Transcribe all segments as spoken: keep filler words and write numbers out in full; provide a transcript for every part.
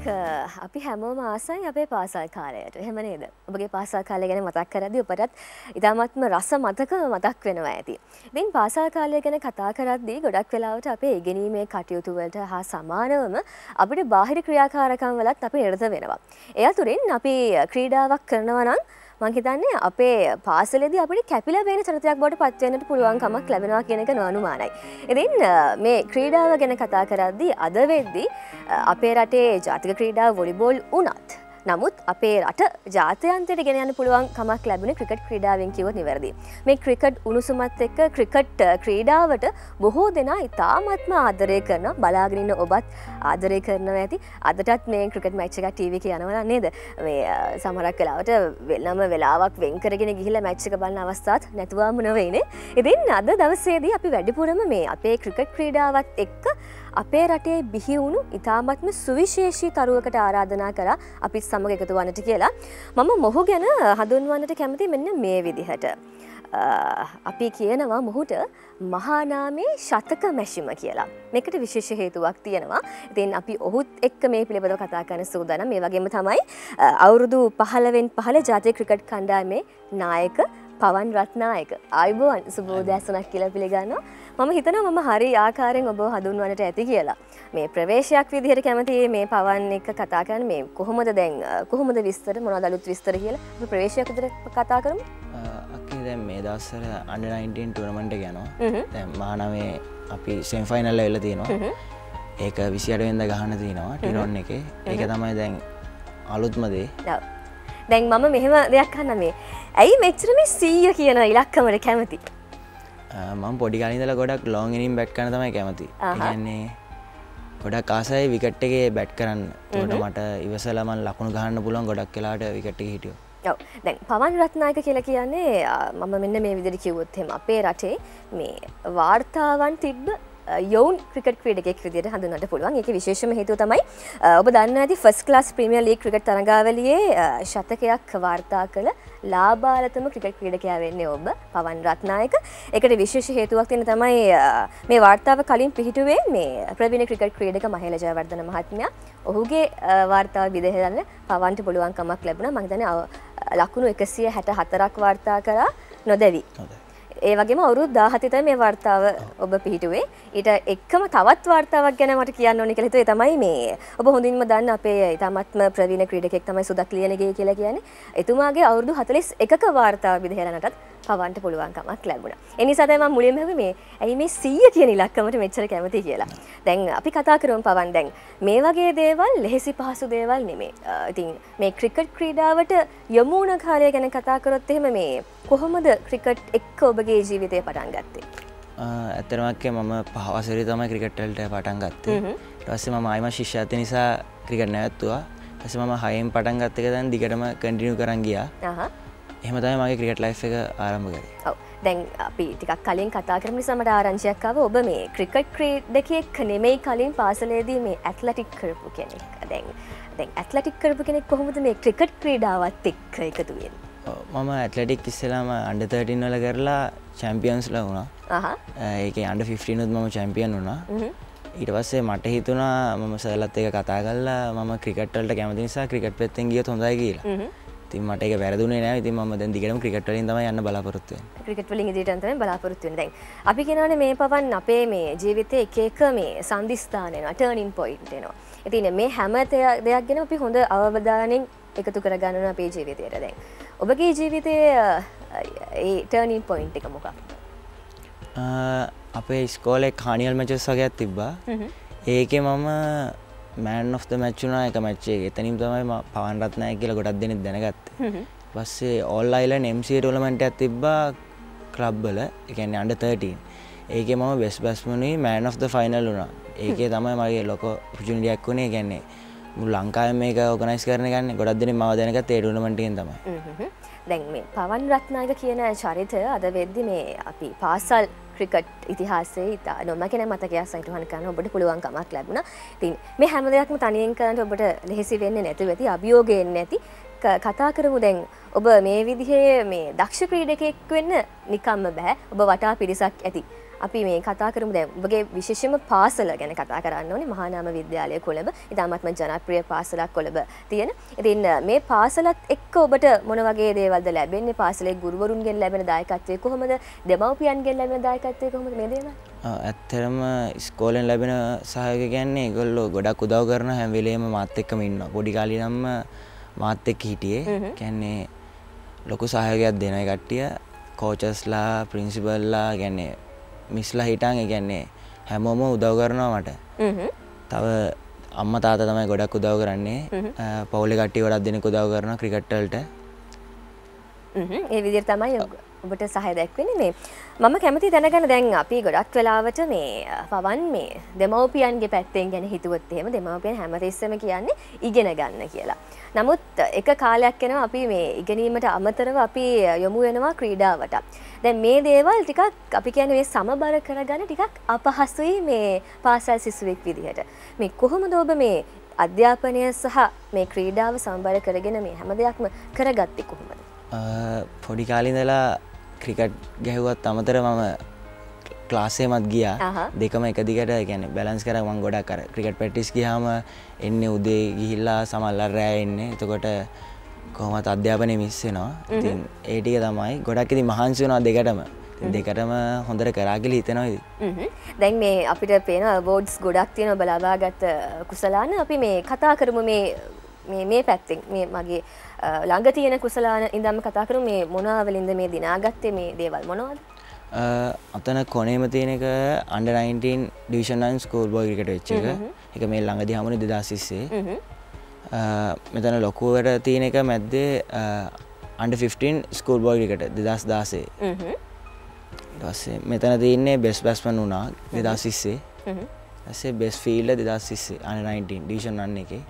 අපි හැමෝම ආසයි අපේ පාසල් කාලයට. එහෙම නේද? ඔබගේ පාසල් කාලය ගැන මතක් කරද්දී ඔබටත් ඉතාමත්ම රස මතක මතක් වෙනවා ඇති. ඉතින් පාසල් කාලය ගැන කතා කරද්දී ගොඩක් වෙලාවට අපේ ඉගෙනීමේ කටයුතු වලට හා සමානවම අපිට බාහිර ක්‍රියාකාරකම් වලත් අපි නිරත වෙනවා. ඒ අතුරින් අපි ක්‍රීඩාවක් කරනවා නම් මම හිතන්නේ අපේ පාසලේදී අපිට කැපිලා වෙන චරිතයක් බවට පත් වෙන්නට පුළුවන්කමක් ලැබෙනවා කියන එක නොඅනුමානයි. ඉතින් මේ ක්‍රීඩාව ගැන කතා කරද්දී අද වෙද්දී අපේ රටේ ජාතික ක්‍රීඩාව වොලිබෝල් වුණත් නමුත් අපේ රට ජාත්‍යන්තයට ගෙන යන්න පුළුවන් කමක් ලැබුණේ ක්‍රිකට් ක්‍රීඩාවෙන් කිව්වොත් නිවැරදියි. මේ ක්‍රිකට් උණුසුමත් එක්ක ක්‍රිකට් ක්‍රීඩාවට බොහෝ දෙනා ඉතාමත්ම ආදරය කරනවා. බලාගෙන ඉන්න ඔබත් ආදරය කරනවා ඇති. අදටත් මේ ක්‍රිකට් මැච් එකක් ටීවී එකේ යනවා නේද? මේ සමහරක් වෙලාවට වෙනම වෙලාවක් වෙන් කරගෙන ගිහිල්ලා මැච් එක බලන අවස්ථාත් නැතුවම නෙවෙයිනේ. ඉතින් අද දවසේදී අපි වැඩිපුරම මේ අපේ ක්‍රිකට් ක්‍රීඩාවත් එක්ක අපේ රටේ බිහි වුණු ඉතාමත්ම සුවිශේෂී තරුවකට ආරාධනා කරා අපි සමග එකතු වන්නට කියලා. මම මොහු ගැන හඳුන්වන්නට කැමති මෙන්න මේ විදිහට. අපි කියනවා මොහුට මහානාමේ ශතක මැෂිම කියලා. මේකට විශේෂ හේතුවක් තියෙනවා. ඉතින් අපි ඔහුත් එක්ක මේ පිළිබඳව කතා කරන්න සූදානම්. මේ වගේම තමයි අවුරුදු පහළවෙන් පහළ ජාතික ක්‍රිකට් කණ්ඩායමේ නායක පවන් රත්නායක. ආයුබෝවන් සුබෝදෑසනක් කියලා පිළිගන්නවා. මම හිතනවා මම හරි ආකාරයෙන් ඔබව හඳුන්වන්නට ඇති කියලා. මේ ප්‍රවේශයක් විදිහට කැමති මේ පවන් එක කතා කරන්න මේ කොහොමද දැන් කොහොමද විස්තර මොනවද අලුත් විස්තර කියලා අපි ප්‍රවේශයක් විදිහට කතා කරමු. අක්කේ දැන් මේ දවස්වල අන්ඩර් නයින්ටීන් ටූර්නමන්ට් එක යනවා. දැන් මහානමේ අපි සෙමි ෆයිනල් එක වෙලා තියෙනවා. ඒක විසිඅට වෙනිදා ගහන්න තියෙනවා ටිරොන් එකේ. ඒක තමයි දැන් අලුත්ම දේ. ඔව්. දැන් මම මෙහෙම දෙයක් අහන්න මේ. ඇයි මෙච්චර මේ සීය කියන ඉලක්කමට කැමති? මම පොඩි කාලේ ඉඳලා ගොඩක් ලොන් ඉනින් බැට් කරන්න තමයි කැමති. ඒ කියන්නේ ගොඩක් ආසයි විකට් එකේ බැට් කරන්න. ඒකට මට ඉවසලා මම ලකුණු ගහන්න පුළුවන් ගොඩක් වෙලාවට විකට් එකේ හිටියෝ. ඔව්. දැන් පවන් රත්නායක කියලා කියන්නේ මම මෙන්න මේ විදිහට කිව්වොත් එහෙම අපේ රටේ මේ වාර්තාවන් තිබ්බ යෝන් ක්‍රිකට් ක්‍රීඩකයෙක් විදිහට හඳුන්වන්නට පුළුවන්. ඒකේ විශේෂම හේතුව තමයි ඔබ දන්නා ඇති first class premier league cricket තරඟාවලියේ ශතකයක් වාර්තා කළ ලාභාලතම ක්‍රිකට් ක්‍රීඩකයා වෙන්නේ ඔබ පවන් රත්නායක. ඒකට විශේෂ හේතුවක් තියෙන තමයි මේ වාර්තාව කලින් පිහිටුවේ මේ ප්‍රවීණ ක්‍රිකට් ක්‍රීඩක මහේල ජයවර්ධන මහත්මයා. ඔහුගේ වාර්තාව විදෙහරන්න පවන්ට පුළුවන් කමක් ලැබුණා. මම හිතන්නේ ලකුණු එකසිය හැට හතරක් වාර්තා කරා නොදැවි. ඒ වගේම අවුරුදු දාහත තමයි මේ වார்த்தාව ඔබ පිහිටුවේ. ඊට එක්කම තවත් වார்த்தාවක් ගැන මට කියන්න ඕනේ කියලා හිතුවේ. ඒ තමයි මේ ඔබ හොඳින්ම දන්න අපේ ඊටමත්ම ප්‍රවීණ ක්‍රීඩකෙක් තමයි සුදක් ලියනගේ කියලා කියන්නේ. එතුමාගේ අවුරුදු හතළිස් එකක වார்த்தාව විදහෙලනටත් පවන්ට පුළුවන් කමක් ලැබුණා. ඒ නිසා තමයි මම මුලින්ම හිතුවේ මේ ඇයි මේ සීය කියන ඉලක්කමට මෙච්චර කැමති කියලා. දැන් අපි කතා කරමු පවන් දැන් මේ වගේ දේවල් ලෙහෙසි පහසු දේවල් නෙමෙයි. ඉතින් මේ ක්‍රිකට් ක්‍රීඩාවට යොමු වුණ කාලය ගැන කතා කරොත් එහෙම මේ කොහොමද ක්‍රිකට් එක්ක ඔබගේ ජීවිතය පටන් ගත්තේ? ඇත්තටම කිය මම පහ වසරේ තමයි ක්‍රිකට් වලට පටන් ගත්තේ. ඊට පස්සේ මම ආයිම ශිෂ්‍යත්වය නිසා ක්‍රිකට් නැවතුවා. ඊට පස්සේ මම හයෙන් පටන් ගත්ත එක දැන් දිගටම කන්ටිනියු කරන් ගියා. අහහ. එහෙම තමයි මගේ ක්‍රිකට් ලයිෆ් එක ආරම්භ කරේ. ඔව්. දැන් අපි ටිකක් කලින් කතා කරමු නිසා මට ආරංචියක් ආවා. ඔබ මේ ක්‍රිකට් ක්‍රීඩකයෙක් නෙමෙයි කලින් පාසලේදී මේ ඇත්ලටික් කරපු කෙනෙක්. දැන් දැන් ඇත්ලටික් කරපු කෙනෙක් කොහොමද මේ ක්‍රිකට් ක්‍රීඩාවත් එක්ක එකතු වෙන්නේ? මම ඇත්ලටික් ඉස්සෙල්ලාම අන්ඩර් තර්ටීන් වල කරලා චැම්පියන්ස්ලා වුණා. අහහ. ඒකේ අන්ඩර් ෆිෆ්ටීන් උත් මම චැම්පියන් වුණා. ඊට පස්සේ මට හිතුණා මම සර්ලත් එක්ක කතා කරලා මම ක්‍රිකට් වලට කැමති නිසා ක්‍රිකට් පැත්තෙන් ගියොත් හොඳයි කියලා. ඉතින් මට ඒක වැරදුනේ නෑ. ඉතින් මම දැන් දිගටම ක්‍රිකට් වලින් තමයි යන්න බලාපොරොත්තු වෙන්නේ. ක්‍රිකට් වලින් ඉදිරියට යන්න තමයි බලාපොරොත්තු වෙන්නේ. දැන් අපි කියනවානේ මේ පවන් අපේ මේ ජීවිතයේ එක එක මේ සංදිස්ථාන එනවා, ටර්නින් පොයින්ට් එනවා. ඉතින් මේ හැම දෙයක් ගැන අපි හොඳ අවබෝධයෙන් එකතු කරගන්න ඕන අපේ ජීවිතයට. දැන් ඔබගේ ජීවිතයේ ඒ ටර්නින් පොයින්ට් එක මොකක්ද? අපේ ඉස්කෝලේ කානිවල් මැචස් වගේක් තිබ්බා. ඒකේ මම මෑන් ඔෆ් ද මැච් වුණා එක මැච් එකේ. එතනින් තමයි මම පවන් රත්නායක කියලා ගොඩක් දෙනෙක් දැනගත්තේ. ඊපස්සේ all island M C tournament එකක් තිබ්බා ක්ලබ් වල. ඒ කියන්නේ අන්ඩර් තර්ටීන්. ඒකේ මම best batsman man of the final වුණා. ඒකේ තමයි මගේ ලොකෝ ඔපචුනිටි එකක් වුණේ. ඒ කියන්නේ මුළු ලංකාවෙම මේක ඕගනයිස් කරන ගන්නේ ගොඩක් දෙනෙක් මාව දැනගත්තේ ඒ ටූර්නමන්ට් එකෙන් තමයි. දැන් මේ පවන් රත්නායක කියන චරිතය අද වෙද්දි මේ අපි පාසල් ක්‍රිකට් ඉතිහාසයේ ඉතා නොමැකෙන මතකයක් සහිතවහන් කරන්න ඔබට පුළුවන් කමක් ලැබුණා. ඉතින් මේ හැම දෙයක්ම තනියෙන් කරන්න ඔබට ලෙහෙසි වෙන්නේ නැතුව ඇති, අභියෝග එන්නේ නැති. කතා කරමු දැන් ඔබ මේ විදිහේ මේ දක්ෂ ක්‍රීඩකයෙක් වෙන්න නිකම්ම බෑ. ඔබ වටා පිරිසක් ඇති. අපි මේ කතා කරමු දැන් ඔබගේ විශේෂම පාසල ගැන කතා කරන්න ඕනේ. මහානාම විද්‍යාලය කොළඹ. ඉතාමත්ම ජනප්‍රිය පාසලක් කොළඹ තියෙන. ඉතින් මේ පාසලත් එක්ක ඔබට මොන වගේ දේවල්ද ලැබෙන්නේ? පාසලේ ගුරුවරුන්ගෙන් ලැබෙන දායකත්වය කොහොමද? දෙමව්පියන්ගෙන් ලැබෙන දායකත්වය කොහොමද මේ දේවල්? ඇත්තටම ඉස්කෝලෙන් ලැබෙන සහයෝගය කියන්නේ ඒගොල්ලෝ ගොඩක් උදව් කරන හැම වෙලේම මාත් එක්කම ඉන්නවා. පොඩි කාලේ නම් මාත් එක්ක හිටියේ. කියන්නේ ලොකු සහයෝගයක් දෙන කට්ටිය කෝචස්ලා ප්‍රින්සිපල්ලා කියන්නේ මිස්ලා හිටන් ඒ කියන්නේ හැමෝම උදව් කරනවා මට. තව අම්මා තාත්තා තමයි ගොඩක් උදව් කරන්නේ. පවුලේ කට්ටිය ගොඩක් දෙනෙක් උදව් කරනවා ක්‍රිකට් වලට. ඒ විදිහට තමයි ඔබට සහය දැක්වෙන්නේ. මේ මම කැමති දැනගන්න දැන් අපි ගොඩක් වෙලාවට මේ පවන් මේ දෙමව්පියන්ගේ පැත්තෙන් ගැන හිතුවොත් එහෙම දෙමව්පියන් හැමතිස්සෙම කියන්නේ ඉගෙන ගන්න කියලා. නමුත් එක කාලයක් යනවා අපි මේ ඉගෙනීමට අමතරව අපි යොමු වෙනවා ක්‍රීඩාවට. දැන් මේ දේවල් ටිකක් අපි කියන්නේ මේ සමබර කරගන්න ටිකක් අපහසුයි මේ පාසල් සිසුවෙක් විදිහට. මේ කොහොමද ඔබ මේ අධ්‍යාපනය සහ මේ ක්‍රීඩාව සමබර කරගෙන මේ හැම දෙයක්ම කරගත්තේ කොහොමද? පොඩි කාලේ ඉඳලා ක්‍රිකට් ගැහුවත් අමතර මම ක්ලාස් එකමත් ගියා. දෙකම එක දිගට කියන්නේ බැලන්ස් කරා මම ගොඩක් අර ක්‍රිකට් ප්‍රැක්ටිස් ගියාම එන්නේ උදේ ගිහිල්ලා සමහරවල් රෑ එන්නේ. එතකොට කොහොමද අධ්‍යාපනය මිස් වෙනවා. ඉතින් ඒ ටික තමයි ගොඩක් ඉතින් මහන්සි වෙනවා දෙකටම. දෙකටම හොඳට කරා කියලා හිතනවා ඉතින්. දැන් මේ අපිට පේන අවෝඩ්ස් ගොඩක් තියෙනවා ඔබ ලබාගත් කුසලාන. අපි මේ කතා කරමු මේ මේ මේ පැත්තෙන් මේ මගේ ළඟ තියෙන කුසලාන ඉඳන්ම කතා කරමු මේ මොනවා වලින්ද මේ දිනාගත්තේ මේ දේවල් මොනවද? අතන කොනේම තියෙන එක under nineteen division nine school boy cricket වෙච්ච එක. ඒක මේ ළඟදී හමුනේ දෙදාස් විස්සේ. මෙතන ලොකුවට තියෙන එක මැද්දේ under fifteen school boy cricket දෙදාස් දාසේ. ඊට පස්සේ මෙතන තියෙන්නේ බෙස්ට් බැට්ස්මන් වුණා දෙදාස් විස්සේ. ඊට පස්සේ බෙස්ට් ෆීල්ඩර් දෙදාස් විස්සේ අන්ඩර් නයින්ටීන් ඩිවිෂන් නයින් එකේ.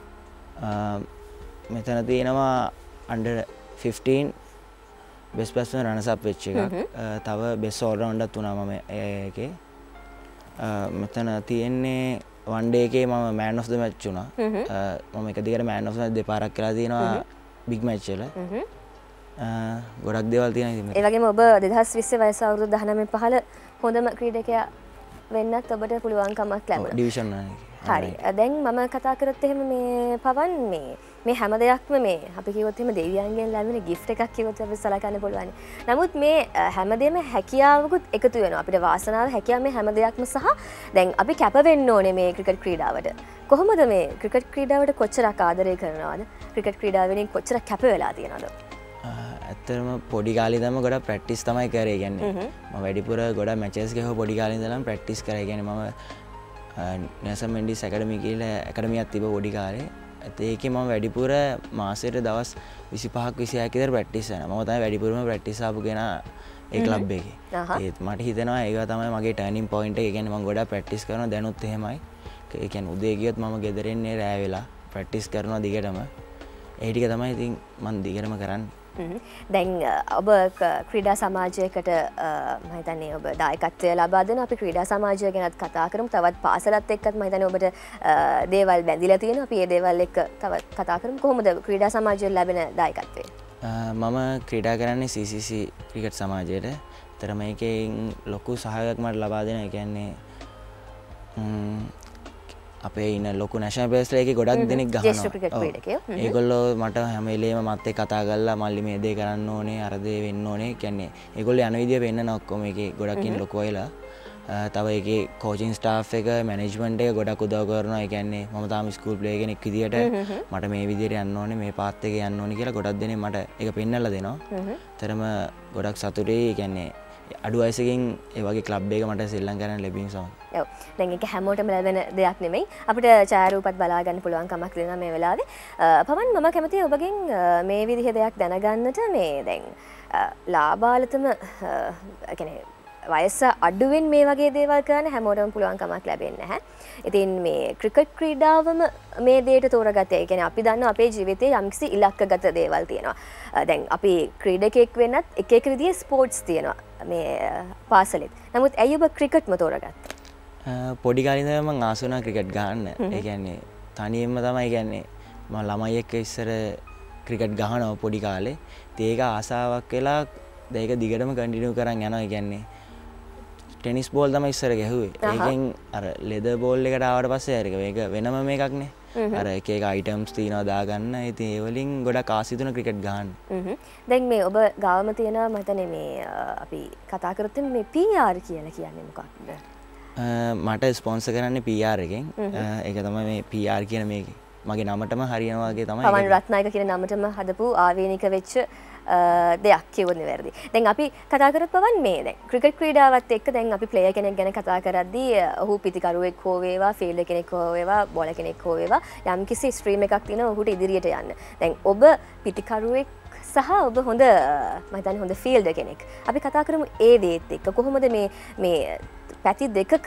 මෙතන තියෙනවා under fifteen best batsman runners up වෙච්ච එකක්. තව බෙස්ට් ඕල් රවුන්ඩර් තුනා මම ඒකේ. මෙතන තියෙන්නේ වන් ඩේ එකේ මම මෑන් ඔෆ් ද මැච් වුණා. මම එක දිගට මෑන් ඔෆ් ද මැච් දෙපාරක් කරලා තියෙනවා බිග් මැච් වල. ගොඩක් දේවල් තියෙනවා ඉතින්. ඒ වගේම ඔබ දෙදාස් විස්සේ වයස අවුරුදු දහනවය පහළ හොඳම ක්‍රීඩකයා වෙන්නත් ඔබට පුළුවන්කමක් ලැබුණා. Division nine. හරි. දැන් මම කතා කරත් එහෙම මේ පවන් මේ මේ හැම දෙයක්ම මේ අපි කිව්වොත් එහෙම දෙවියන්ගෙන් ලැබෙන gift එකක් කිව්වොත් අපි සලකන්න පුළුවන්. නමුත් මේ හැමදේම හැකියාවකුත් එකතු වෙනවා. අපිට වාසනාව හැකියාව මේ හැම දෙයක්ම සහ දැන් අපි කැප වෙන්න ඕනේ මේ ක්‍රිකට් ක්‍රීඩාවට. කොහොමද මේ ක්‍රිකට් ක්‍රීඩාවට කොච්චරක් ආදරය කරනවද? ක්‍රිකට් ක්‍රීඩාවෙන් කොච්චරක් කැප වෙලා තියෙනවද? ඇත්තටම පොඩි කාලේ ඉඳන්ම ගොඩක් ප්‍රැක්ටිස් තමයි කරේ. කියන්නේ මම වැඩිපුර ගොඩක් මැචස් ගහුවා පොඩි කාලේ ඉඳන්ම ප්‍රැක්ටිස් කරා. කියන්නේ මම නෙල්සන් මෙන්ඩිස් ඇකඩමි කියලා ඇකඩමියක් තිබ්බ පොඩි කාලේ. ඒකේ මම වැඩිපුර මාසෙට දවස් විසිපහක් විසිහයක් විතර ප්‍රැක්ටිස් කරනවා. මම තමයි වැඩිපුරම ප්‍රැක්ටිස් ආපු කෙනා ඒ ක්ලබ් එකේ. ඒත් මට හිතෙනවා ඒක තමයි මගේ ටර්නින් පොයින්ට් එක. ඒ කියන්නේ මම ගොඩක් ප්‍රැක්ටිස් කරනවා දැනුත් එහෙමයි. ඒ කියන්නේ උදේ ගියොත් මම ගෙදර එන්නේ රෑ වෙලා ප්‍රැක්ටිස් කරනවා දිගටම. ඒ ටික තමයි ඉතින් මම දිගටම කරන්නේ. දැන් ඔබ ක්‍රීඩා සමාජයකට මම හිතන්නේ ඔබ දායකත්වය ලබා දෙනවා. අපි ක්‍රීඩා සමාජය ගැනත් කතා කරමු. තවත් පාසලත් එක්කත් මම හිතන්නේ ඔබට දේවල් බැඳිලා තියෙනවා. අපි මේ දේවල් එක්ක තවත් කතා කරමු. කොහොමද ක්‍රීඩා සමාජයෙන් ලැබෙන දායකත්වය? මම ක්‍රීඩා කරන්නේ සී සී සී ක්‍රිකට් සමාජයට. ඒතර මේකෙන් ලොකු සහයෝගයක් මට ලබා දෙනවා. ඒ කියන්නේ අපේ ඉන්න ලොකු නැෂනල් ප්ලේයර්ස්ලා එකේ ගොඩක් දෙනෙක් ගහනවා. ඒගොල්ලෝ මට හැම වෙලේම මත් එක්ක කතා කරලා මල්ලි මේ දේ කරන්න ඕනේ අර දේ වෙන්න ඕනේ. කියන්නේ ඒගොල්ලෝ යන විදිය වෙන්නන ඔක්කොම එකේ ගොඩක් ඉන්න ලොකු අයලා. තව ඒකේ කෝචින් ස්ටාෆ් එක මැනේජ්මන්ට් එක ගොඩක් උදව් කරනවා. ඒ කියන්නේ මම තාම ස්කූල් ප්ලේයර් කෙනෙක් විදියට මට මේ විදියට යන්න ඕනේ මේ පාත් එකේ යන්න ඕනේ කියලා ගොඩක් දෙනෙක් මට ඒක පෙන්නලා දෙනවා. තරම ගොඩක් සතුටුයි. ඒ කියන්නේ අඩු වයසකින් ඒ වගේ ක්ලබ් එක මට සෙල්ලම් කරන්න ලැබීම සමග. ඔව්. දැන් ඒක හැමෝටම ලැබෙන දෙයක් නෙමෙයි. අපිට ඡායාරූපත් බලා ගන්න පුළුවන් කමක් දෙනවා මේ වෙලාවේ. පවන් මම කැමතියි ඔබගෙන් මේ විදිහේ දෙයක් දැනගන්නට. මේ දැන් ලාබාලතම කියන්නේ වයස අඩුවෙන් මේ වගේ දේවල් කරන්න හැමෝටම පුළුවන් කමක් ලැබෙන්නේ නැහැ. ඉතින් මේ ක්‍රිකට් ක්‍රීඩාවම මේ දෙයට තෝරගත්තේ. ඒ කියන්නේ අපි දන්නවා අපේ ජීවිතේ යම්කිසි ඉලක්කගත දේවල් තියෙනවා. දැන් අපි ක්‍රීඩකයෙක් වෙන්නත් එක එක විදිහේ ස්පෝර්ට්ස් තියෙනවා මේ පාසලෙත්. නමුත් ඇයි ඔබ ක්‍රිකට්ම තෝරගත්තේ? පොඩි කාලේ ඉඳන් මම ආස වුණා ක්‍රිකට් ගහන්න. ඒ කියන්නේ තනියෙන්ම තමයි කියන්නේ මම ළමයි එක්ක ඉස්සර ක්‍රිකට් ගහනවා පොඩි කාලේ. ඉතින් ඒක ආසාවක් වෙලා ඒක දිගටම කන්ටිනියු කරන් යනවා. ඒ කියන්නේ ටෙනිස් බෝල් තමයි ඉස්සර ගැහුවේ. ඒකෙන් අර ලෙදර් බෝල් එකට ආවට පස්සේ අර ඒක වෙනම මේකක්නේ. අර එක එක අයිටම්ස් තියෙනවා දාගන්න. ඉතින් ඒ වලින් ගොඩක් ආසිතුන ක්‍රිකට් ගහන්න. දැන් මේ ඔබ ගාවම තියෙනවා මම හිතන්නේ මේ අපි කතා කරත් මේ පී ආර් කියලා කියන්නේ මොකක්ද? මට ස්පොන්සර් කරන්නේ පී ආර් එකෙන්. ඒක තමයි මේ පී ආර් කියන මේක. මගේ නමටම හරියනවා වගේ තමයි. පවන් රත්නායක කියන නමටම හදපු ආවේනික වෙච්ච දෙයක් කියවොත් නෙවෙයි. දැන් අපි කතා කරත් පවන් මේ දැන් ක්‍රිකට් ක්‍රීඩාවත් එක්ක දැන් අපි ප්ලේයර් කෙනෙක් ගැන කතා කරද්දී ඔහු පිටිකරුවෙක් හෝ වේවා, ෆීල්ඩර් කෙනෙක් හෝ වේවා, බෝලර් කෙනෙක් හෝ වේවා යම්කිසි ස්ට්‍රීම් එකක් තියෙනවා ඔහුට ඉදිරියට යන්න. දැන් ඔබ පිටිකරුවෙක් සහ ඔබ හොඳ මම හිතන්නේ හොඳ ෆීල්ඩර් කෙනෙක්. අපි කතා කරමු ඒ දේත් එක්ක කොහොමද මේ මේ පැති දෙකක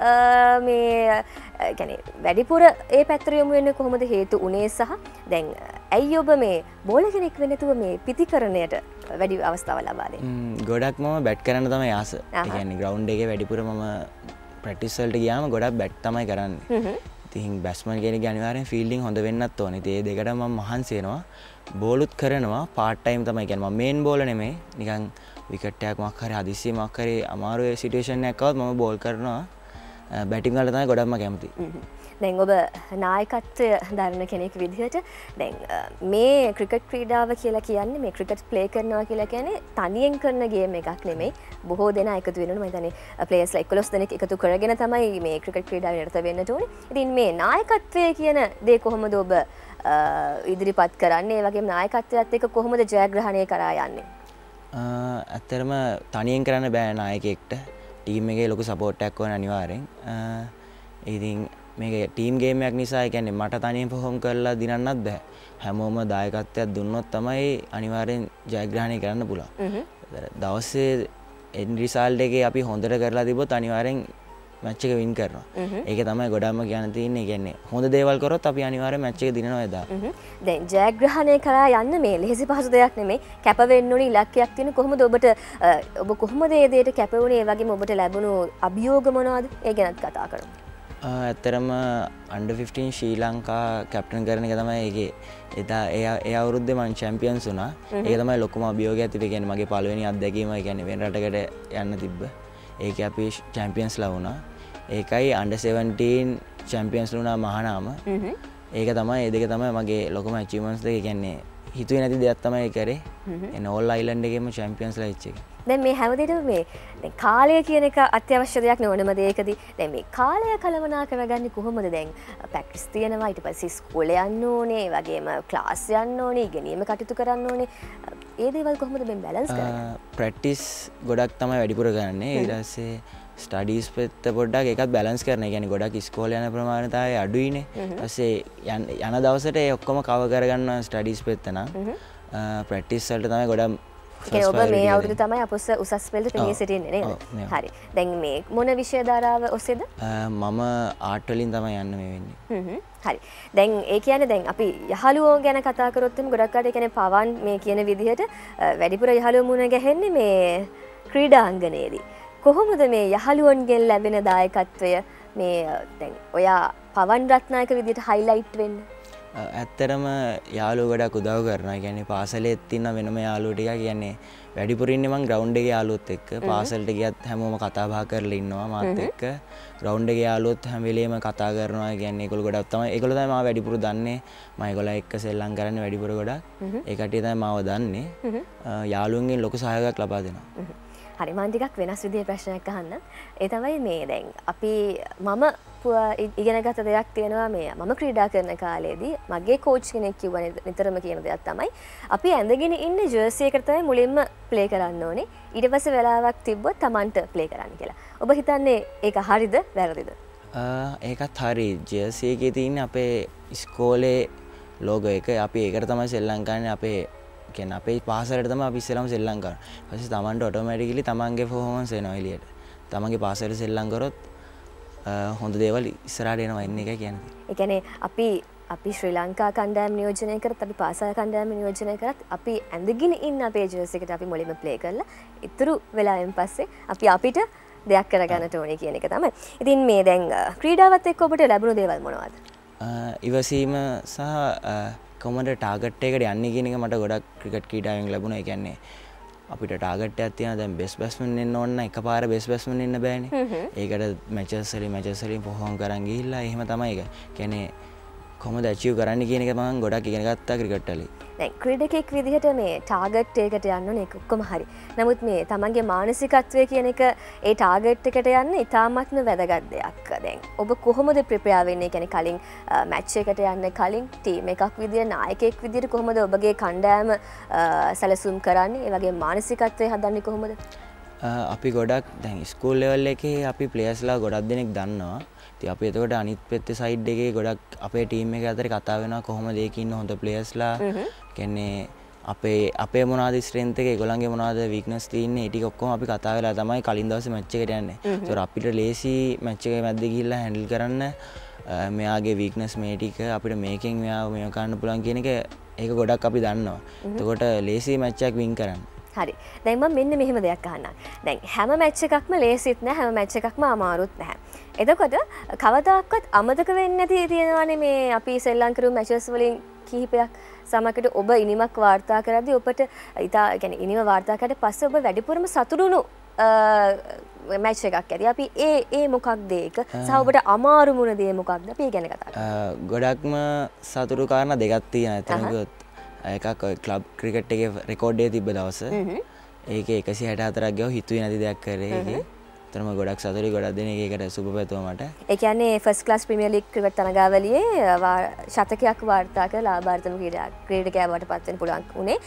මේ කියන්නේ වැඩිපුර ඒ පැත්තට යොමු වෙන්නේ කොහොමද හේතු උනේ සහ දැන් ඇයි ඔබ මේ බෝලර් කෙනෙක් වෙන්නේ නැතුව මේ පිටිකරණයට වැඩි අවස්ථාවක් ලබා දෙන්නේ? ගොඩක් මම බැට් කරන්න තමයි ආස. ඒ කියන්නේ ග්‍රවුන්ඩ් එකේ වැඩිපුර මම ප්‍රැක්ටිස් වලට ගියාම ගොඩක් බැට් තමයි කරන්නේ. ඉතින් බැට්ස්මන් කෙනෙක්ගේ අනිවාර්යෙන් ෆීල්ඩින් හොඳ වෙන්නත් ඕනේ. ඉතින් ඒ දෙකට මම මහන්සි වෙනවා. බෝලුත් කරනවා පාර්ට් ටයිම් තමයි කියන්නේ මම මේන් බෝලර් නෙමෙයි. නිකන් විකට් එකක් මොකක් හරි හදිස්සිය මොකක් හරි අමාරු සිටුේෂන් එකක් આવත් මම බෝල් කරනවා. බැටිං වලට තමයි ගොඩක්ම කැමති. දැන් ඔබ නායකත්වය දරන කෙනෙක් විදිහට දැන් මේ ක්‍රිකට් ක්‍රීඩාව කියලා කියන්නේ මේ ක්‍රිකට් ප්ලේ කරනවා කියලා කියන්නේ තනියෙන් කරන ගේම් එකක් නෙමෙයි. බොහෝ දෙනා එකතු වෙනවා. මම හිතන්නේ ප්ලේයර්ස්ලා එකොළොස් දෙනෙක් එකතු කරගෙන තමයි මේ ක්‍රිකට් ක්‍රීඩාවේ නිරත වෙන්න ඕනේ. ඉතින් මේ නායකත්වය කියන දේ කොහොමද ඔබ ඉදිරිපත් කරන්නේ? ඒ වගේම නායකත්වයත් එක්ක කොහොමද ජයග්‍රහණය කරා යන්නේ? ඇත්තරම තනියෙන් කරන්න බෑ නායකයෙක්ට. ටීම් එකේ ලොකු සපෝට් එකක් ඕන අනිවාර්යෙන්. ඉතින් මේක ටීම් ගේම් එකක් නිසා ඒ කියන්නේ මට තනියෙන් පර්ෆෝම් කරලා දිනන්නත් බෑ. හැමෝම දායකත්වයක් දුන්නොත් තමයි අනිවාර්යෙන් ජයග්‍රහණය කරන්න පුළුවන්. දවසේ එන් රිසල්ට් එකේ අපි හොඳට කරලා තිබ්බොත් අනිවාර්යෙන් මැච් එක වින් කරනවා. ඒක තමයි ගොඩක්ම කියන්න තියෙන්නේ. ඒ කියන්නේ හොඳ දේවල් කරොත් අපි අනිවාර්යෙන් මැච් එක දිනනවා එදා. දැන් ජයග්‍රහණය කරා යන්න මේ ලෙහෙසි පහසු දෙයක් නෙමෙයි. කැප වෙන්න ඕනි ඉලක්කයක් තියෙන. කොහොමද ඔබට ඔබ කොහොමද මේ දෙයට කැප වුණේ? ඒ වගේම ඔබට ලැබුණු අභියෝග මොනවද? ඒ ගැනත් කතා කරමු. ඇත්තරම under fifteen Sri Lanka captain කරන එක තමයි ඒකේ එදා ඒ අවුරුද්දේ මම චැම්පියන්ස් වුණා. ඒක තමයි ලොකුම අභියෝගයක් තිබේ. කියන්නේ මගේ පළවෙනි අත්දැකීම. ඒ කියන්නේ වෙන රටකට යන්න තිබ්බ. ඒක අපි චැම්පියන්ස්ලා වුණා. ඒකයි අන්ඩර් සෙවන්ටීන් චැම්පියන්ස් වුණා මහානාම. ඒක තමයි ඒ දෙක තමයි මගේ ලොකුම අචීව්මන්ට්ස් දෙක. කියන්නේ හිතුවේ නැති දෙයක් තමයි කරේ. එන ඕල් අයිලන්ඩ් එකේම චැම්පියන්ස්ලා වෙච්ච එක. දැන් මේ හැමදේටම මේ දැන් කාලය කියන එක අත්‍යවශ්‍ය දෙයක් නෙවෙනම දෙයකදී දැන් මේ කාලය කළමනා කරගන්නේ කොහොමද? දැන් ප්‍රැක්ටිස් තියෙනවා, ඊට පස්සේ ඉස්කෝලේ යන්න ඕනේ, ඒ වගේම ක්ලාස් යන්න ඕනේ, ඉගෙනීම කටයුතු කරන්න ඕනේ. ඒ දේවල් කොහොමද මේ බැලන්ස් කරන්නේ? ප්‍රැක්ටිස් ගොඩක් තමයි වැඩිපුර කරන්නේ. ඊට පස්සේ ස්ටඩීස් පැත්ත පොඩ්ඩක් ඒකත් බැලන්ස් කරන. ඒ කියන්නේ ගොඩක් ඉස්කෝලේ යන ප්‍රමාණයයි අඩුයිනේ. ඊට පස්සේ යන දවසට ඒ ඔක්කොම කවර් කරගන්න ස්ටඩීස් පැත්ත නම් ප්‍රැක්ටිස් වලට තමයි ගොඩක් ඔබ මේ අවුරුදු තමයි අපොස්ස උසස් පෙළට පෙනී සිටින්නේ නේද? හරි. දැන් මේ මොන විෂය ධාරාව ඔස්සේද? මම ආර්ට් වලින් තමයි යන්න මේ වෙන්නේ. හරි. දැන් ඒ කියන්නේ දැන් අපි යහළුවෝ ගැන කතා කරොත් එimhe ගොඩක් අය කියන්නේ පවන් මේ කියන විදිහට වැඩිපුර යහළුවෝ මුණ ගැහෙන්නේ මේ ක්‍රීඩාංගණයේදී. කොහොමද මේ යහළුවන්ගෙන් ලැබෙන දායකත්වය මේ දැන් ඔයා පවන් රත්නායක විදිහට හයිලයිට් වෙන්න? ඇත්තරම යාළුවෝ ගොඩක් උදව් කරනවා. ඒ කියන්නේ පාසලෙත් ඉන්න වෙනම යාළුවෝ ටිකක් කියන්නේ වැඩිපුර ඉන්නේ මං ග්‍රවුන්ඩ් එකේ යාළුවොත් එක්ක. පාසලට ගියත් හැමෝම කතා බහ කරලා ඉන්නවා මාත් එක්ක. ග්‍රවුන්ඩ් එකේ යාළුවොත් හැම වෙලේම කතා කරනවා. ඒ කියන්නේ ඒගොල්ලෝ ගොඩක් තමයි ඒගොල්ලෝ තමයි මාව වැඩිපුර දන්නේ. මම ඒගොල්ලෝ එක්ක සෙල්ලම් කරන්නේ වැඩිපුර ගොඩක්. ඒ කට්ටිය තමයි මාව දන්නේ. යාළුවන්ගෙන් ලොකු සහයෝගයක් ලබා දෙනවා. හරි. මම ටිකක් වෙනස් විදිහේ ප්‍රශ්නයක් අහන්න. ඒ තමයි මේ දැන් අපි මම ඉගෙන ගත දෙයක් තියෙනවා මේ මම ක්‍රීඩා කරන කාලේදී මගේ කෝච් කෙනෙක් කිව්වා නිතරම කියන දෙයක් තමයි අපි ඇඳගෙන ඉන්න ජර්සි එකට තමයි මුලින්ම ප්ලේ කරන්න ඕනේ. ඊට පස්සේ වෙලාවක් තිබ්බොත් Tamanට ප්ලේ කරන්න කියලා. ඔබ හිතන්නේ ඒක හරිද වැරදිද? ඒකත් හරි. ජර්සි එකේ තියෙන අපේ ඉස්කෝලේ ලෝගෝ එක අපි ඒකට තමයි සෙල්ලම් කරන්නේ. අපේ කියන්නේ අපේ පාසලට තමයි අපි ඉස්සෙල්ලාම සෙල්ලම් කරන්නේ. ඊපස්සේ Tamanට ඔටෝමැටිකලි Tamanගේ පර්ෆෝමන්ස් එනවා එළියට. Tamanගේ පාසලේ සෙල්ලම් කරොත් හොඳ දේවල් ඉස්සරහට එනවා එන්නේ එකයි කියන්නේ. ඒ කියන්නේ අපි අපි ශ්‍රී ලංකා කණ්ඩායම නියෝජනය කරත් අපි පාසල් කණ්ඩායම නියෝජනය කරත් අපි ඇඳගෙන ඉන්න අපේ ජර්සි එකට අපි මුලින්ම ප්ලේ කරලා ඉතුරු වෙලාවෙන් පස්සේ අපි අපිට දෙයක් කරගන්නට ඕනේ කියන එක තමයි. ඉතින් මේ දැන් ක්‍රීඩාවත් එක්ක ඔබට ලැබුණු දේවල් මොනවද? ඉවසීම සහ කොහොමද ටාගට් එකකට යන්නේ කියන එක මට ගොඩක් ක්‍රිකට් ක්‍රීඩාවෙන් ලැබුණා. ඒ කියන්නේ අපිට ටාගට් එකක් තියෙනවා දැන් බෙස්ට් බැට්ස්මන් එන්න ඕන නම් එකපාර බෙස්ට් බැට්ස්මන් එන්න බෑනේ. ඒකට මැචස් වලින් මැචස් වලින් පර්ෆෝම් කරන් ගිහිල්ලා එහෙම තමයි ඒක. කියන්නේ කොහොමද අචීව් කරන්න කියන එක මම ගොඩක් ඉගෙන ගත්තා ක්‍රිකට් වලින්. දැන් ක්‍රීඩකෙක් විදිහට මේ ටාගට් එකකට යන්න ඕනේ ඒක ඔක්කොම හරි. නමුත් මේ තමන්ගේ මානසිකත්වය කියන එක ඒ ටාගට් එකට යන්න ඉතාමත්ම වැදගත් දෙයක්. දැන් ඔබ කොහොමද ප්‍රිපෙයාර් වෙන්නේ? කියන්නේ කලින් මැච් එකට යන්න කලින් ටීම් එකක් විදියට නායකයෙක් විදියට කොහොමද ඔබගේ කණ්ඩායම සැලසුම් කරන්නේ? ඒ වගේ මානසිකත්වය හදන්නේ කොහොමද? අපි ගොඩක් දැන් ස්කූල් ලෙවල් එකේ අපි ප්ලේයර්ස්ලා ගොඩක් දෙනෙක් දන්නවා. ඉතින් අපි එතකොට අනිත් පැත්තේ සයිඩ් එකේ ගොඩක් අපේ ටීම් එක අතර කතා වෙනවා කොහොමද ඒකේ ඉන්න හොඳ ප්ලේයර්ස්ලා කියන්නේ අපේ අපේ මොනවද ස්ට්‍රෙන්ත් එක ඒගොල්ලන්ගේ මොනවද වීක්නස් තියෙන්නේ ඒ ටික ඔක්කොම අපි කතා වෙලා තමයි කලින් දවසේ මැච් එකට යන්නේ. ඒතකොට අපිට ලේසි මැච් එකේ මැද්දේ ගිහිල්ලා හැන්ඩල් කරන්න මෙයාගේ වීක්නස් මේ ටික අපිට මේකෙන් මෙයාව මේව කරන්න පුළුවන් කියන එක ඒක ගොඩක් අපි දන්නවා. එතකොට ලේසි මැච් එකක් වින් කරන්න. හරි. දැන් මම මෙන්න මෙහෙම දෙයක් අහන්නම්. දැන් හැම මැච් එකක්ම ලේසිත් නෑ හැම මැච් එකක්ම අමාරුත් නැහැ. එතකොට කවදාකවත් අමතක වෙන්නේ නැති තියෙනවානේ මේ අපි සෙල්ලම් කරු මැචස් වලින් කිහිපයක් සමකට ඔබ ඉනිමක් වාර්තා කරද්දී ඔබට ඉතා කියන්නේ ඉනිම වාර්තා කරලා පස්සේ ඔබ වැඩිපුරම සතුටුුණු මැච් එකක් ඇති. අපි ඒ ඒ මොකක්ද ඒක? සහ ඔබට අමාරු වුණ දේ මොකක්ද? අපි ඒ ගැන කතා කරමු. ගොඩක්ම සතුටු කාරණා දෙකක් තියෙනවා. එතනක එකක් ක්ලබ් ක්‍රිකට් එකේ රෙකෝඩ් එක තිබ්බ දවස. ඒකේ එකසිය හැට හතරක් ගියව හිතුවේ නැති දෙයක් කරේ ඒකේ. එතනම ගොඩක් සතුටුයි ගොඩක් දෙනෙක් ඒකට සුබ පැතුවා මට. ඒ කියන්නේ first class premier league cricket තරගාවලියේ ශතකයක් වාර්තා කළ ලාභාර්ථන ක්‍රීඩකයා බවට පත් වෙන්න පුළුවන් උනේ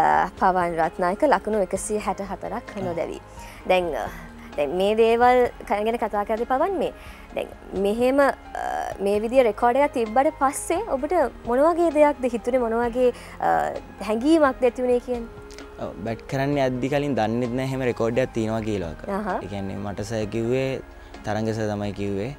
පවන් රත්නායක ලකුණු එකසිය හැට හතරක් නොදැවි. දැන් දැන් මේ දේවල් ගැන කතා කරද්දී පවන් මේ දැන් මෙහෙම මේ විදිය රෙකෝඩ් එකක් තිබ්බට පස්සේ ඔබට මොන වගේ දෙයක්ද හිතුනේ මොන වගේ හැඟීමක්ද ඇති වුනේ කියන්නේ? ඔව් බැට් කරන්න යද්දි කලින් දන්නෙත් නැහැ එහෙම රෙකෝඩ් එකක් තියෙනවා කියලා. ඒ කියන්නේ මට සර් කිව්වේ තරංග සර් තමයි කිව්වේ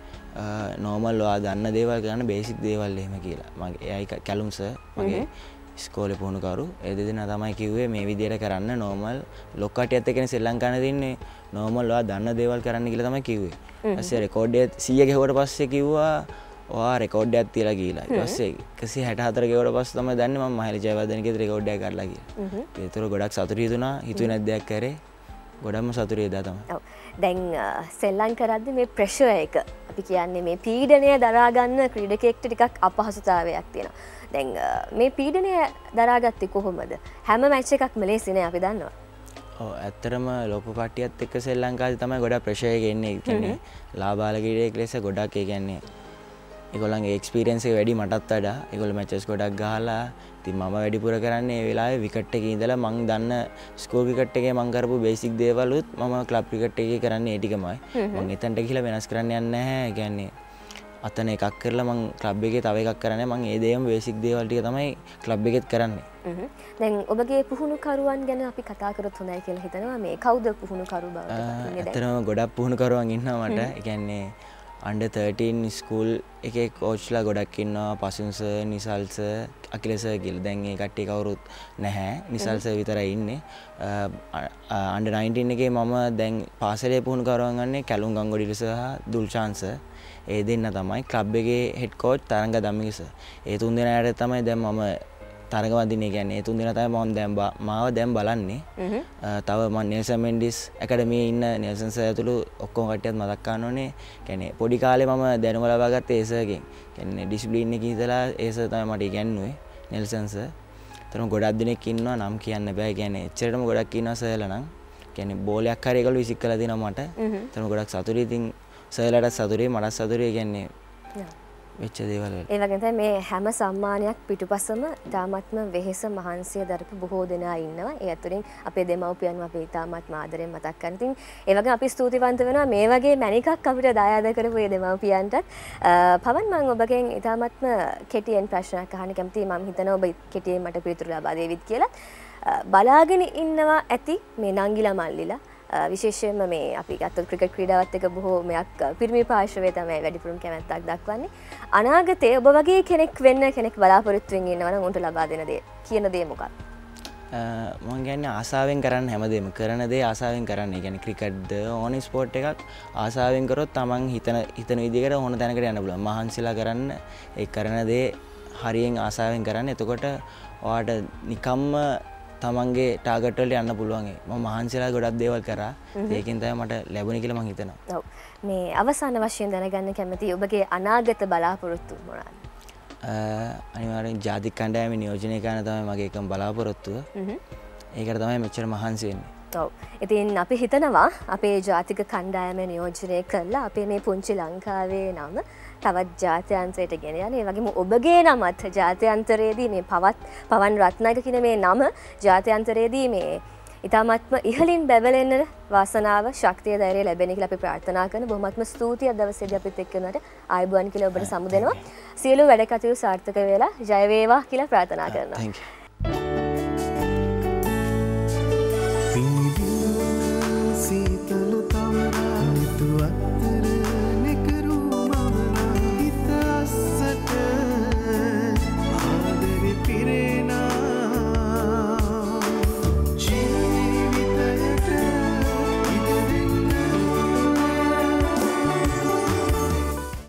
නෝමල් ඔයා දන්න දේවල් කරන්න බේසික් දේවල් එහෙම කියලා. මගේ එයයි කැලුම් සර් මගේ ඉස්කෝලේ පුහුණුකරු ඒ දෙදෙනා තමයි කිව්වේ මේ විදියට කරන්න නෝමල් ලොක්කටියත් එක්කනේ ශ්‍රී ලංකාවේ තින්නේ නෝමල් ඔයා දන්න දේවල් කරන්න කියලා තමයි කිව්වේ. ඊපස්සේ රෙකෝඩ් එක සීය ගෙවුවට පස්සේ කිව්වා ඔයා රෙකෝඩ් එකක් තියලා ගිහලා. ඊට පස්සේ එකසිය හැට හතර ගෙවුවට පස්සේ තමයි දන්නේ මම මහේලි ජයවර්ධනගේ රෙකෝඩ් එකක් කරලා කියලා. ඒතර ගොඩක් සතුටු හිතුණා. හිතුවේ නැද්ද දෙයක් කරේ. ගොඩක්ම සතුටුයි එදා තමයි. ඔව්. දැන් සෙල්ලම් කරද්දී මේ ප්‍රෙෂර් එක අපි කියන්නේ මේ පීඩනය දරා ගන්න ක්‍රීඩකයෙක්ට ටිකක් අපහසුතාවයක් තියෙනවා. දැන් මේ පීඩනය දරාගත්තේ කොහොමද? හැම මැච් එකක්ම ලේසි නෑ අපි දන්නවා. ඔව් ඇත්තටම ලොකු කට්ටියත් එක්ක ශ්‍රී ලංකාවේ තමයි ගොඩක් ප්‍රෙෂර් එක එන්නේ. ඒ කියන්නේ ලාබාල ක්‍රීඩකයෙක් ලෙස ගොඩක් ඒ කියන්නේ ඒගොල්ලන්ගේ එක්ස්පීරියන්ස් එක වැඩි මටත් වඩා. ඒගොල්ලෝ මැචස් ගොඩක් ගහලා ඉතින් මම වැඩිපුර කරන්නේ ඒ වෙලාවේ විකට් එකේ ඉඳලා මං දන්න ස්කෝර් ක්‍රිකට් එකේ මං කරපු බේසික් දේවලුත් මම ක්ලබ් ක්‍රිකට් එකේ කරන්නේ ඒ ටිකමයි. මං එතනට ගිහලා වෙනස් කරන්න යන්නේ නැහැ. ඒ කියන්නේ අතන එකක් කරලා මං ක්ලබ් එකේ තව එකක් කරන්නේ මං ඒ දේම බේසික් දේවල් ටික තමයි ක්ලබ් එකෙත් කරන්නේ. දැන් ඔබගේ පුහුණුකරුවන් ගැන අපි කතා කරොත් හොඳයි කියලා හිතනවා. මේ කවුද පුහුණුකරු බවට පත් වෙන්නේ දැන්? ඇත්තටම ගොඩක් පුහුණුකරුවන් ඉන්නවා මට. ඒ කියන්නේ අන්ඩර් තර්ටීන් ස්කූල් එකේ කෝච්ලා ගොඩක් ඉන්නවා. Pasun sir, Nisal sir, Akila sir කියලා. දැන් ඒ කට්ටිය කවුරුත් නැහැ. නිසල් සර් විතරයි ඉන්නේ. අන්ඩර් නයින්ටීන් එකේ මම දැන් පාසලේ පුහුණුකරුවන් ගන්නේ කැලුම් ගංගොඩිල සර් හා දුල්ෂාන් සර්. ඒ දෙන්න තමයි ක්ලබ් එකේ හෙඩ් කෝච් තරංග දම්මික සර්. ඒ තුන් දෙනාට තමයි දැන් මම තරග වදින්නේ. කියන්නේ ඒ තුන් දෙනා තමයි මම දැන් මාව දැන් බලන්නේ. තව මම නෙල්සන් මෙන්ඩිස් ඇකඩමියේ ඉන්න නෙල්සන් සර් ඇතුළු ඔක්කොම කට්ටියත් මතක් කරන්න ඕනේ. කියන්නේ පොඩි කාලේ මම දැනුම ලබා ගත්තේ ඒ සර්ගෙන්. කියන්නේ ඩිසිප්ලින් එකේ ඉඳලා ඒ සර් තමයි මට ඉගැන්නුවේ නෙල්සන් සර්. තරම ගොඩක් දෙනෙක් ඉන්නවා නම් කියන්න බෑ. කියන්නේ එච්චරටම ගොඩක් ඉන්නවා සර්ලා නම්. කියන්නේ බෝලයක් හරි ඒගොල්ලෝ විසික් කරලා දෙනවා මට. තරම ගොඩක් සතුටුයි. ඉතින් සර්ලාට සතුටුයි මටත් සතුටුයි. කියන්නේ වෙච්ච දේවල් වල. ඒ වගේම තමයි මේ හැම සම්මානයක් පිටුපසම තාමත්ම වෙහෙස මහන්සිය දරපු බොහෝ දෙනා ඉන්නවා. ඒ අතරින් අපේ දෙමව්පියන්ව අපි තාමත්ම ආදරෙන් මතක් කරන. ඉතින් ඒ වගේම අපි ස්තුතිවන්ත වෙනවා මේ වගේ මැණිකක් අපිට දායාද කරපු මේ දෙමව්පියන්ටත්. පවන් මම ඔබගෙන් තාමත්ම කෙටියෙන් ප්‍රශ්නයක් අහන්න කැමතියි. මම හිතනවා ඔබ කෙටියෙන් මට පිළිතුරු ලබා දෙවිත් කියලා. බලාගෙන ඉන්නවා ඇති මේ නංගිලා මල්ලිලා විශේෂයෙන්ම මේ අපි ගත්තොත් ක්‍රිකට් ක්‍රීඩාවත් එක්ක බොහෝ මෙයක් පිරිමි පාර්ශවයේ තමයි වැඩිපුරම කැමැත්තක් දක්වන්නේ. අනාගතයේ ඔබ වගේ කෙනෙක් වෙන්න කෙනෙක් බලාපොරොත්තු වෙමින් ඉන්නවා නම් උන්ට ලබා දෙන දේ කියන දේ මොකක්ද? මම කියන්නේ ආසාවෙන් කරන්න හැමදේම කරන දේ ආසාවෙන් කරන්න. ඒ කියන්නේ ක්‍රිකට්ද ඕනි ස්පෝර්ට් එකක් ආසාවෙන් කරොත් තමන් හිතන හිතන විදිහකට ඕන තැනකට යන්න පුළුවන්. මහන්සිලා කරන්න ඒ කරන දේ හරියෙන් ආසාවෙන් කරන්න. එතකොට ඔයාට නිකම්ම තමන්ගේ ටාගට් වලට යන්න පුළුවන්. මම මහන්සිලා ගොඩක් දේවල් කරා. ඒකෙන් තමයි මට ලැබුණේ කියලා මම හිතනවා. ඔව්. මේ අවසාන වශයෙන් දැනගන්න කැමතියි ඔබගේ අනාගත බලාපොරොත්තු මොනවාද? අනිවාර්යෙන් ජාතික කණ්ඩායමේ නියෝජනය කරන තමයි මගේ එකම බලාපොරොත්තුව. ඒකට තමයි මෙච්චර මහන්සි වෙන්නේ. ඔව්. ඉතින් අපි හිතනවා අපේ ජාතික කණ්ඩායම නියෝජනය කළා අපේ මේ පුංචි ලංකාවේ නම තවත් ජාත්‍යන්තරයට ගෙන යන. ඒ වගේම ඔබගේ නමත් ජාත්‍යන්තරයේදී මේ පවත් පවන් රත්නායක කියන මේ නම ජාත්‍යන්තරයේදී මේ ඉතාමත්ම ඉහළින් බැබලෙන්න වාසනාව ශක්තිය ධෛර්යය ලැබෙන කියලා අපි ප්‍රාර්ථනා කරන. බොහොමත්ම ස්තුතියි අද දවසේදී අපිත් එක්ක වුණාට ආයුබෝවන් කියලා ඔබට සමුදෙනවා. සියලු වැඩ කටයුතු සාර්ථක වේලා ජය වේවා කියලා ප්‍රාර්ථනා කරනවා.